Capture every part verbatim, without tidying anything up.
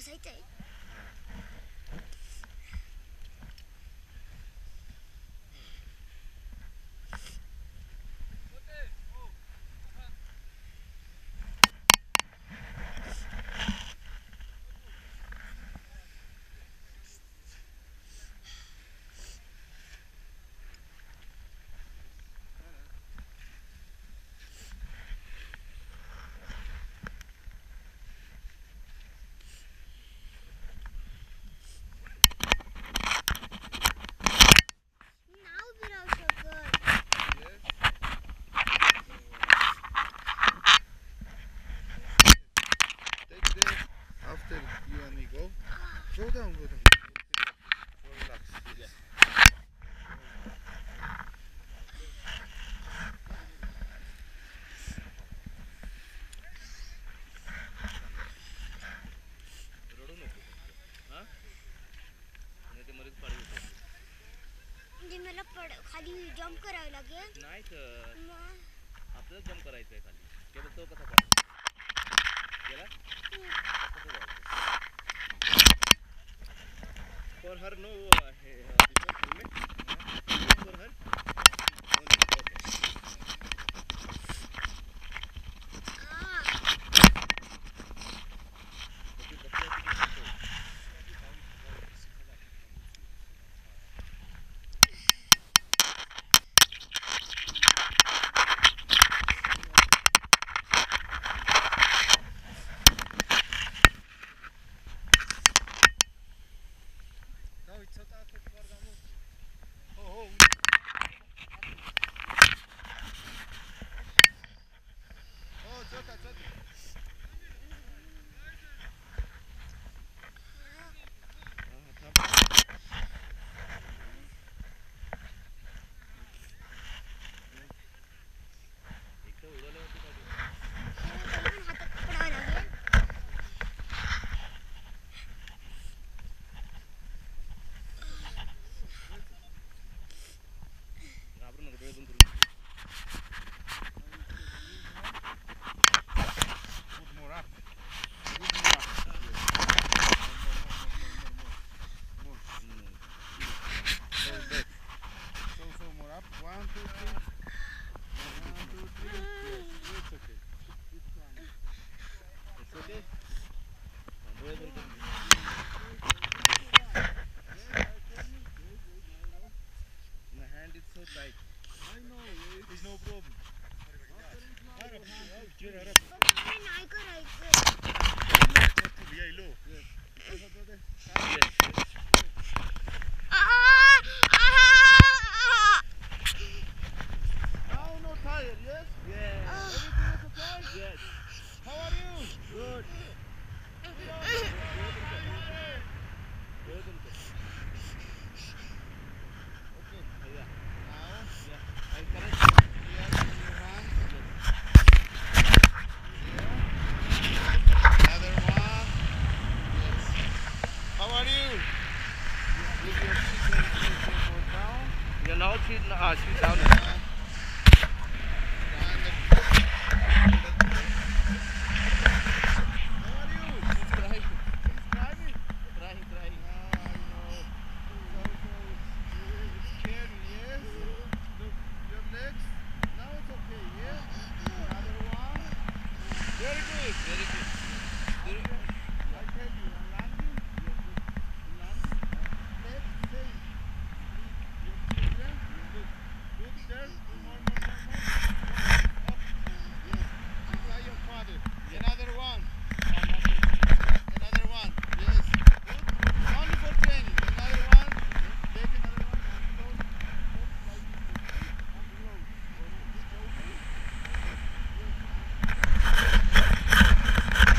बसायचंय. After you and me go, go down, go down. Go relax. Yeah. रडू नको हा नाही ते मध्येच पाणी होतं. म्हणजे मला पड खाली जंप करावं लागेल. नाही तर मग आपल्याला जंप करायचंय खाली. ते बघ तो कसा पाणी गेला. For her no uh, he, uh, this one helmet for her only okay. One, two, three. One, two, three. Yes, it's okay. It's fine. It's okay. डोळे बंद कर. My hand is so tight. I know. It's no problem. नाही करायचं. Yes. Yes. Now no tired, yes? Yes. Everything is okay? Yes. How are you? Good. डोळे बंद कर. Okay. Yeah. Now, Yeah. I correct. here, your hand. Yes. Another one. Yes. How are you? With your feet very close to down. Yeah, now she's uh, she's down. And down the- How are you? She's crying. She's driving. Crying, crying. Ah, I know. So, so it's scary, yes? Look, your legs. Now it's okay, yeah? Another one. Very good. Very good. I tell you, on landing, yes, on landing, left, same. Your feet there, look, look there, more, more, more, more. Up, yes, just like your father. Another one. Another one, yes. Good. Only for training. Another one. Take another one and close. Close like this. And close. Close. Yes.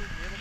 to wherever